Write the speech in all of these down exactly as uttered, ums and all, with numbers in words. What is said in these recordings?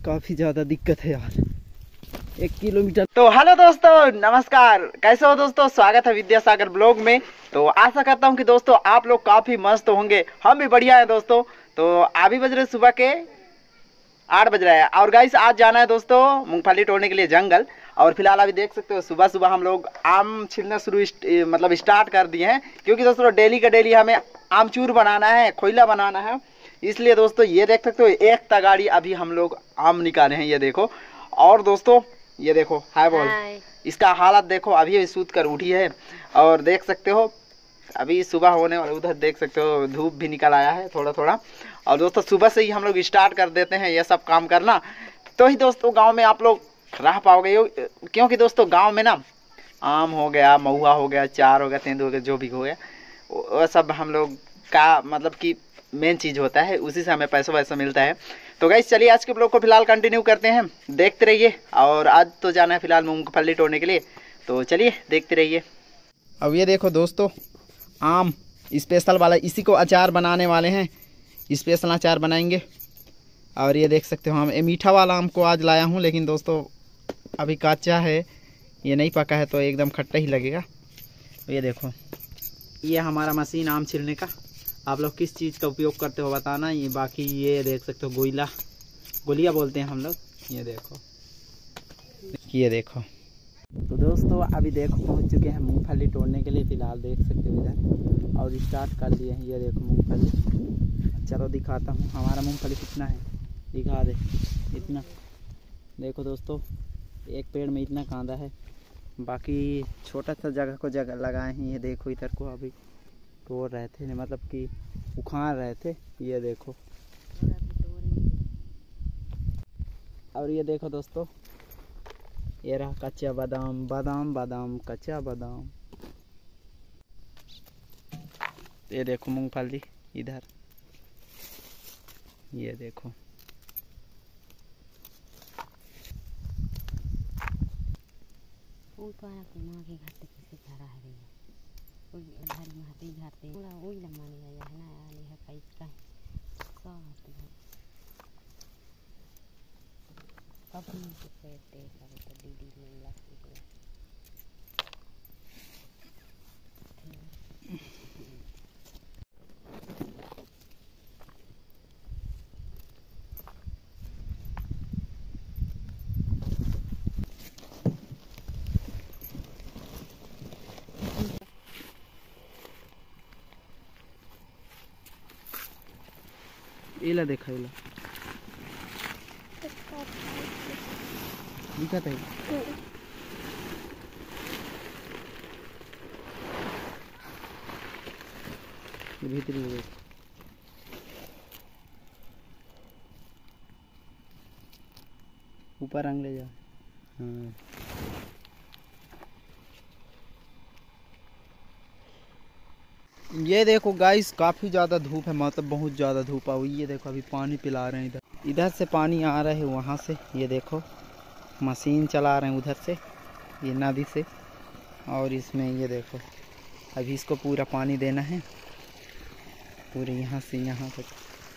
काफी ज्यादा दिक्कत है यार, एक किलोमीटर। तो हेलो दोस्तों, नमस्कार, कैसे हो दोस्तों? स्वागत है विद्यासागर ब्लॉग में। तो आशा करता हूं कि दोस्तों आप लोग काफी मस्त होंगे, हम भी बढ़िया है दोस्तों। तो अभी बज रहे सुबह के आठ बज रहा है और गाइस आज जाना है दोस्तों मूंगफली तोड़ने के लिए जंगल। और फिलहाल अभी देख सकते हो सुबह सुबह हम लोग आम छिलना शुरू मतलब स्टार्ट कर दिए हैं, क्योंकि दोस्तों डेली का डेली हमें आमचूर बनाना है, खोइला बनाना है। इसलिए दोस्तों ये देख सकते हो एक तगाड़ी अभी हम लोग आम निकाले हैं, ये देखो। और दोस्तों ये देखो, हाय बोल, इसका हालत देखो, अभी अभी सूत कर उठी है। और देख सकते हो अभी सुबह होने वाले, उधर देख सकते हो धूप भी निकल आया है थोड़ा थोड़ा। और दोस्तों सुबह से ही हम लोग स्टार्ट कर देते हैं ये सब काम करना, तो ही दोस्तों गांव में आप लोग रह पाओगे। क्योंकि दोस्तों गांव में ना आम हो गया, महुआ हो गया, चार हो गया, तेंदू हो गया, जो भी हो गया वो सब हम लोग का मतलब कि मेन चीज़ होता है, उसी से हमें पैसा वैसा मिलता है। तो गाइस चलिए आज के ब्लॉग को फिलहाल कंटिन्यू करते हैं, देखते रहिए। और आज तो जाना है फिलहाल मूंगफली तोड़ने के लिए, तो चलिए देखते रहिए। अब ये देखो दोस्तों आम स्पेशल वाला, इसी को अचार बनाने वाले हैं, स्पेशल अचार बनाएंगे। और ये देख सकते हो हम ये मीठा वाला आम को आज लाया हूँ, लेकिन दोस्तों अभी कच्चा है, ये नहीं पका है तो एकदम खट्टा ही लगेगा। ये देखो ये हमारा मशीन आम छिलने का, आप लोग किस चीज़ का उपयोग करते हो बताना। ये बाकी ये देख सकते हो गोइला, गोलिया बोलते हैं हम लोग। ये देखो ये देखो। तो दोस्तों अभी देखो पहुंच चुके हैं मूंगफली तोड़ने के लिए, फिलहाल देख सकते हो इधर, और स्टार्ट कर लिए हैं। ये देखो मूंगफली, चलो दिखाता हूँ हमारा मूंगफली कितना है, दिखा दे। इतना देखो दोस्तों, एक पेड़ में इतना कांदा है, बाकी छोटा सा जगह को जगह लगाए हैं। ये देखो इधर को अभी तोड़ रहे थे, मतलब कि उखाड़ रहे थे। ये देखो और ये देखो दोस्तों ये रहा कच्चा बादाम, बादाम बादाम कच्चा बादाम। ये देखो मूंगफली इधर, ये देखो। इला देखा इला दिखता है, भीतरी हो गई। ऊपर रंग ले जा। हाँ ये देखो गाइस काफ़ी ज़्यादा धूप है, मतलब बहुत ज़्यादा धूप आई। ये देखो अभी पानी पिला रहे हैं, इधर इधर से पानी आ रहा है, वहाँ से ये देखो मशीन चला रहे हैं उधर से, ये नदी से। और इसमें ये देखो अभी इसको पूरा पानी देना है, पूरे यहाँ से यहाँ तक।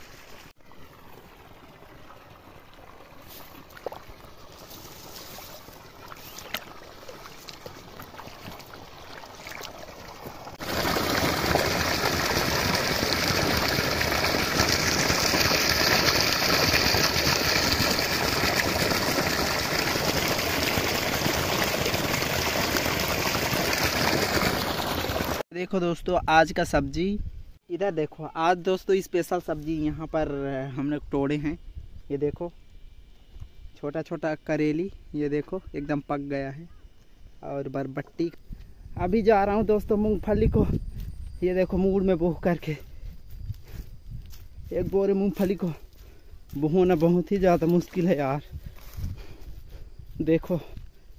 देखो दोस्तों आज का सब्जी इधर देखो, आज दोस्तों स्पेशल सब्जी यहाँ पर हम लोग तोड़े हैं। ये देखो छोटा छोटा करेली, ये देखो एकदम पक गया है। और बरबट्टी, अभी जा रहा हूँ दोस्तों मूंगफली को, ये देखो मूड में बोह करके एक बोरे मूंगफली को बोना बहुत ही ज़्यादा मुश्किल है यार। देखो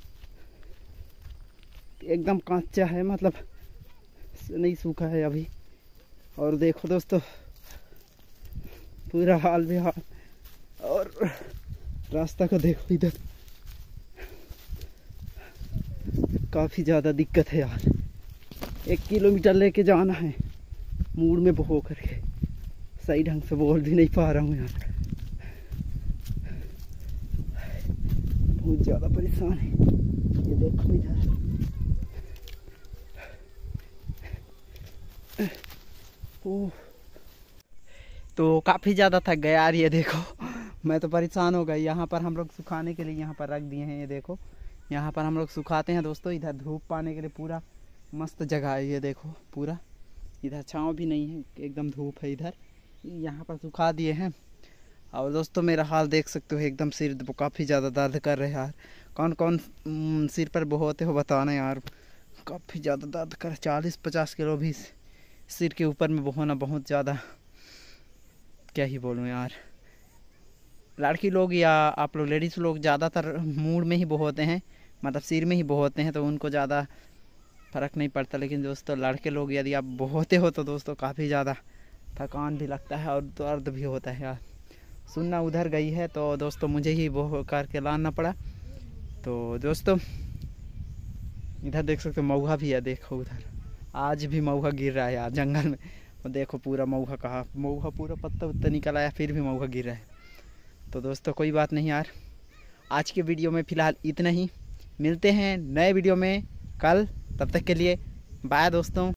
एकदम कच्चा है, मतलब नहीं सूखा है अभी। और देखो दोस्तों पूरा हाल बेहाल, और रास्ता को देखो इधर, काफ़ी ज़्यादा दिक्कत है यार। एक किलोमीटर लेके जाना है मूड में बहो करके, सही ढंग से बोल भी नहीं पा रहा हूँ यार। बहुत ज़्यादा परेशान है। ये देखो इधर ओह, तो काफ़ी ज़्यादा थक गया यार। ये देखो मैं तो परेशान हो गई। यहाँ पर हम लोग सुखाने के लिए यहाँ पर रख दिए हैं। ये देखो यहाँ पर हम लोग सुखाते हैं दोस्तों। इधर धूप पाने के लिए पूरा मस्त जगह है। ये देखो पूरा इधर छाँव भी नहीं है, एकदम धूप है। इधर यहाँ पर सुखा दिए हैं। और दोस्तों मेरा हाल देख सकते हो, एकदम सिर काफ़ी ज़्यादा दर्द कर रहे हैं यार। कौन कौन सिर पर बहोते हो बताना यार, काफ़ी ज़्यादा दर्द कर। चालीस पचास किलो भी सिर के ऊपर में बहोना बहुत ज़्यादा, क्या ही बोलूँ यार। लड़की लोग या आप लोग लेडीज़ लोग ज़्यादातर मूड में ही बहोते हैं, मतलब सिर में ही बहोते हैं, तो उनको ज़्यादा फ़र्क नहीं पड़ता। लेकिन दोस्तों लड़के लोग यदि आप बहोते हो तो दोस्तों काफ़ी ज़्यादा थकान भी लगता है और दर्द भी होता है यार। सुनना उधर गई है तो दोस्तों मुझे ही वो करके लाना पड़ा। तो दोस्तों इधर देख सकते हो मऊहा भी है। देखो उधर आज भी मऊहा गिर रहा है यार जंगल में। और देखो पूरा मऊहा कहाँ, मऊहा पूरा पत्ता उत्ता निकल आया, फिर भी मऊहा गिर रहा है। तो दोस्तों कोई बात नहीं यार, आज के वीडियो में फ़िलहाल इतना ही। मिलते हैं नए वीडियो में कल, तब तक के लिए बाय दोस्तों।